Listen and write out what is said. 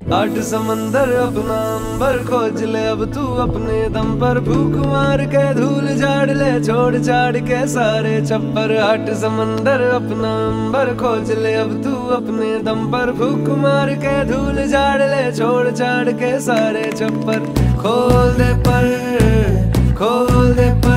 आठ समंदर अपना अंबर खोज ले अब तू अपने दम पर, भूख मार के धूल झाड़ ले छोड़ छाड़ के सारे छप्पर। आठ समंदर अपना अंबर खोज ले अब तू अपने दम पर, भूख मार के धूल झाड़ ले छोड़ छाड़ के सारे छप्पर। खोल दे पर, खोल दे पर